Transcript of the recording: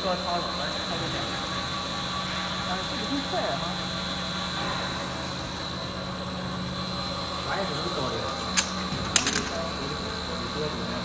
说超了，完全超不了。但是这个挺快哈。 来也是很高的，我的多的。